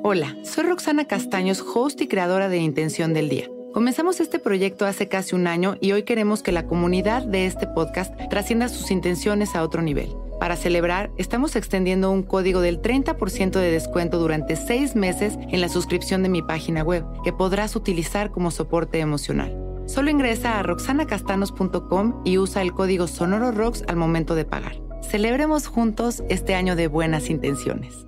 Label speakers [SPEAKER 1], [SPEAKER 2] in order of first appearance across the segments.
[SPEAKER 1] Hola, soy Roxana Castaños, host y creadora de Intención del Día. Comenzamos este proyecto hace casi un año y hoy queremos que la comunidad de este podcast trascienda sus intenciones a otro nivel. Para celebrar, estamos extendiendo un código del 30% de descuento durante 6 meses en la suscripción de mi página web, que podrás utilizar como soporte emocional. Solo ingresa a roxanacastanos.com y usa el código SONOROROX al momento de pagar. Celebremos juntos este año de buenas intenciones.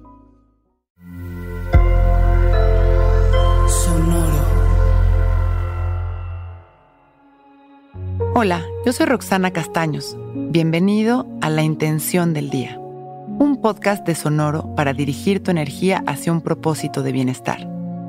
[SPEAKER 1] Hola, yo soy Roxana Castaños. Bienvenido a La Intención del Día, un podcast de Sonoro para dirigir tu energía hacia un propósito de bienestar.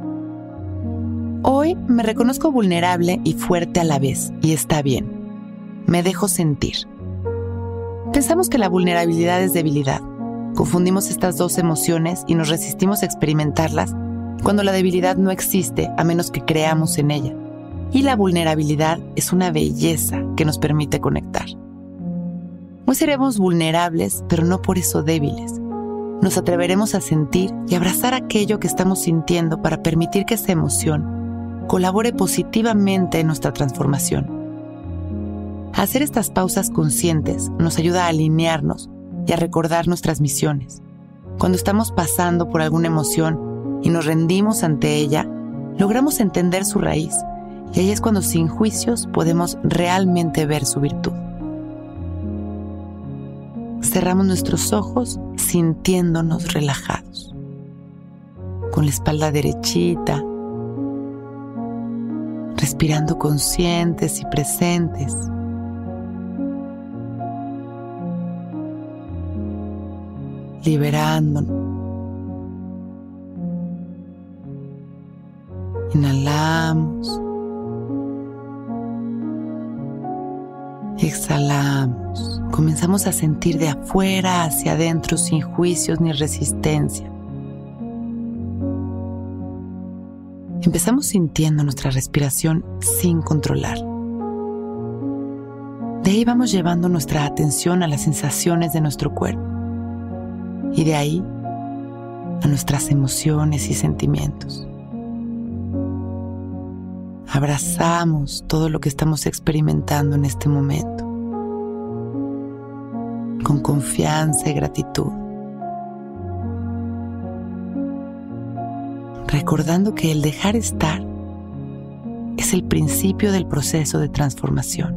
[SPEAKER 1] Hoy me reconozco vulnerable y fuerte a la vez, y está bien. Me dejo sentir. Pensamos que la vulnerabilidad es debilidad. Confundimos estas dos emociones y nos resistimos a experimentarlas cuando la debilidad no existe a menos que creamos en ella. Y la vulnerabilidad es una belleza que nos permite conectar. Hoy seremos vulnerables, pero no por eso débiles. Nos atreveremos a sentir y abrazar aquello que estamos sintiendo para permitir que esa emoción colabore positivamente en nuestra transformación. Hacer estas pausas conscientes nos ayuda a alinearnos y a recordar nuestras misiones. Cuando estamos pasando por alguna emoción y nos rendimos ante ella, logramos entender su raíz. Y ahí es cuando sin juicios podemos realmente ver su virtud. Cerramos nuestros ojos sintiéndonos relajados, con la espalda derechita, respirando conscientes y presentes. Liberándonos. Inhalamos. Exhalamos. Comenzamos a sentir de afuera hacia adentro sin juicios ni resistencia. Empezamos sintiendo nuestra respiración sin controlar. De ahí vamos llevando nuestra atención a las sensaciones de nuestro cuerpo y de ahí a nuestras emociones y sentimientos. Abrazamos todo lo que estamos experimentando en este momento, con confianza y gratitud, recordando que el dejar estar es el principio del proceso de transformación.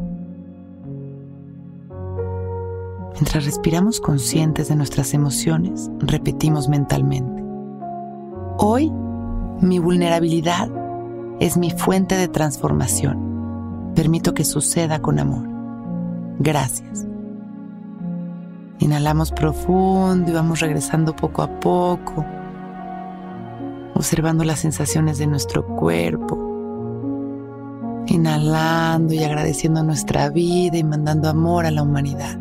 [SPEAKER 1] Mientras respiramos conscientes de nuestras emociones, repetimos mentalmente: hoy mi vulnerabilidad es mi fuente de transformación. Permito que suceda con amor. Gracias. Inhalamos profundo y vamos regresando poco a poco, observando las sensaciones de nuestro cuerpo. Inhalando y agradeciendo nuestra vida y mandando amor a la humanidad.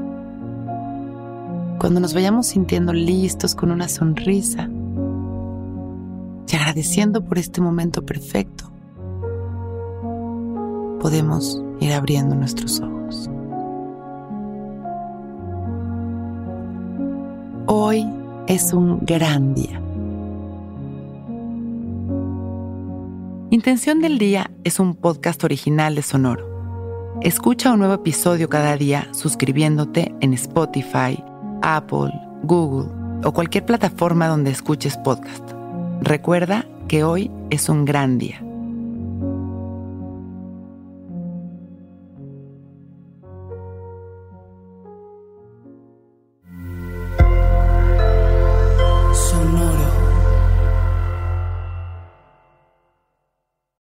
[SPEAKER 1] Cuando nos vayamos sintiendo listos con una sonrisa, y agradeciendo por este momento perfecto, podemos ir abriendo nuestros ojos. Hoy es un gran día. Intención del Día es un podcast original de Sonoro. Escucha un nuevo episodio cada día suscribiéndote en Spotify, Apple, Google o cualquier plataforma donde escuches podcast. Recuerda que hoy es un gran día.